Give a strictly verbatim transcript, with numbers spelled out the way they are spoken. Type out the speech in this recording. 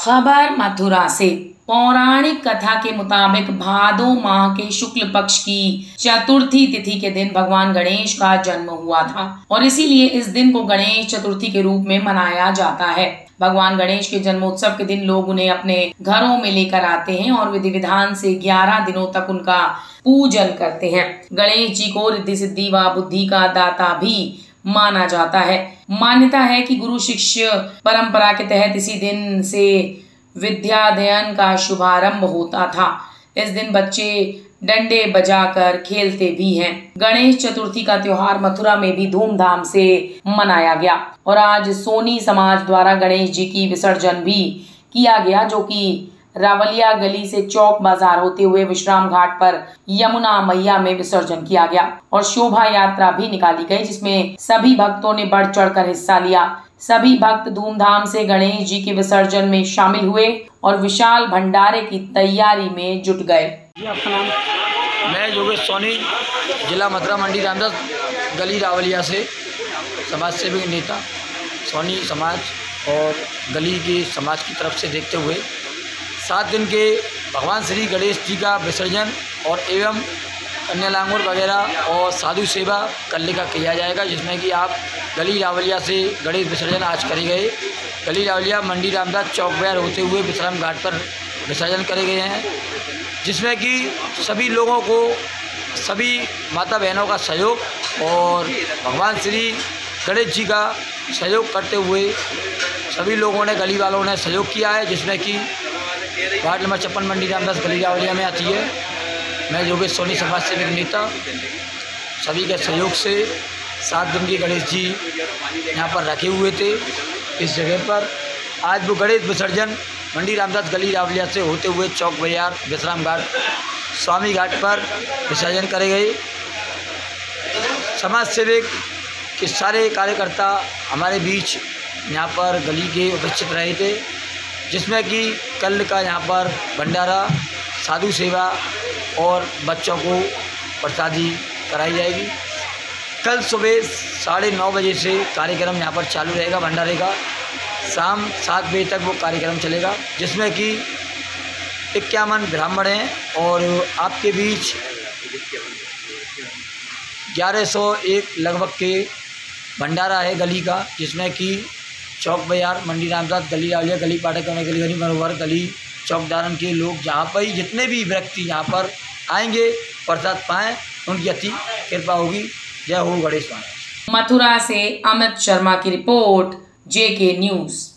खबर मथुरा से। पौराणिक कथा के मुताबिक भादो माह के शुक्ल पक्ष की चतुर्थी तिथि के दिन भगवान गणेश का जन्म हुआ था और इसीलिए इस दिन को गणेश चतुर्थी के रूप में मनाया जाता है। भगवान गणेश के जन्मोत्सव के दिन लोग उन्हें अपने घरों में लेकर आते हैं और विधि विधान से ग्यारह दिनों तक उनका पूजन करते हैं। गणेश जी को रिद्धि सिद्धि व बुद्धि का दाता भी माना जाता है। मान्यता है कि गुरु शिष्य परंपरा के तहत इसी दिन से विद्याध्ययन का शुभारंभ होता था। इस दिन बच्चे डंडे बजाकर खेलते भी हैं। गणेश चतुर्थी का त्योहार मथुरा में भी धूमधाम से मनाया गया और आज सोनी समाज द्वारा गणेश जी की विसर्जन भी किया गया, जो कि रावलिया गली से चौक बाजार होते हुए विश्राम घाट पर यमुना मैया में विसर्जन किया गया और शोभा यात्रा भी निकाली गई, जिसमें सभी भक्तों ने बढ़ चढ़कर हिस्सा लिया। सभी भक्त धूमधाम से गणेश जी के विसर्जन में शामिल हुए और विशाल भंडारे की तैयारी में जुट गए। मैं योगेश सोनी, जिला मथुरा मंडी रामदास गली रावलिया से समाज सेवी नेता सोनी समाज और गली के समाज की तरफ से देखते हुए सात दिन के भगवान श्री गणेश जी का विसर्जन और एवं कन्या लांगुर वगैरह और साधु सेवा करने का किया जाएगा, जिसमें कि आप गली रावलिया से गणेश विसर्जन आज करे गए। गली रावलिया मंडी रामदास चौक बाजार होते हुए विश्राम घाट पर विसर्जन करे गए हैं, जिसमें कि सभी लोगों को, सभी माता बहनों का सहयोग और भगवान श्री गणेश जी का सहयोग करते हुए सभी लोगों ने, गली वालों ने सहयोग किया है, जिसमें कि वार्ड नंबर छप्पन मंडी रामदास गली रावलिया में आती है। मैं योगेश सोनी समाज सेवी नेता सभी के सहयोग से सात दिन के गणेश जी यहाँ पर रखे हुए थे इस जगह पर। आज वो गणेश विसर्जन मंडी रामदास गली रावलिया से होते हुए चौक बाजार विश्राम घाट स्वामी घाट पर विसर्जन करे गए। समाज सेवक के सारे कार्यकर्ता हमारे बीच यहाँ पर गली के उपस्थित रहे थे, जिसमें कि कल का यहाँ पर भंडारा, साधु सेवा और बच्चों को प्रसादी कराई जाएगी। कल सुबह साढ़े नौ बजे से कार्यक्रम यहाँ पर चालू रहेगा भंडारे का। शाम सात बजे तक वो कार्यक्रम चलेगा, जिसमें कि इक्यावन ब्राह्मण हैं और आपके बीच ग्यारह सौ एक लगभग के भंडारा है गली का, जिसमें कि चौक बाजार मंडी रामदास गली रावलिया गली पाठक गली गली मनोहर गली चौकदारन के लोग जहाँ पर ही जितने भी व्यक्ति यहाँ पर आएंगे प्रसाद पाएँ, उनकी अति कृपा होगी। जय हो गणेश महाराज। मथुरा से अमित शर्मा की रिपोर्ट, जेके न्यूज़।